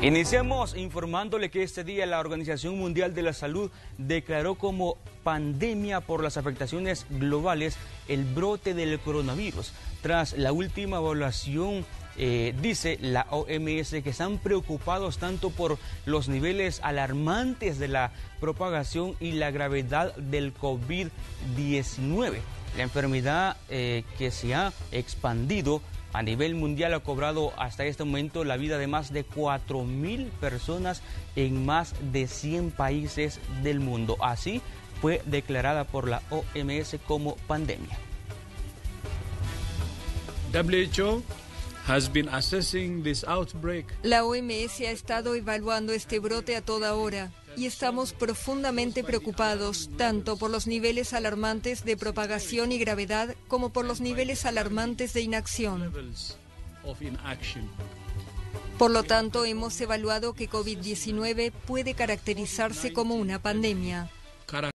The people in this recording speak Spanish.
Iniciamos informándole que este día la Organización Mundial de la Salud declaró como pandemia por las afectaciones globales el brote del coronavirus. Tras la última evaluación, dice la OMS que están preocupados tanto por los niveles alarmantes de la propagación y la gravedad del COVID-19. La enfermedad que se ha expandido a nivel mundial ha cobrado hasta este momento la vida de más de 4.000 personas en más de 100 países del mundo. Así fue declarada por la OMS como pandemia. WHO has been assessing this outbreak. La OMS ha estado evaluando este brote a toda hora y estamos profundamente preocupados tanto por los niveles alarmantes de propagación y gravedad como por los niveles alarmantes de inacción. Por lo tanto, hemos evaluado que COVID-19 puede caracterizarse como una pandemia.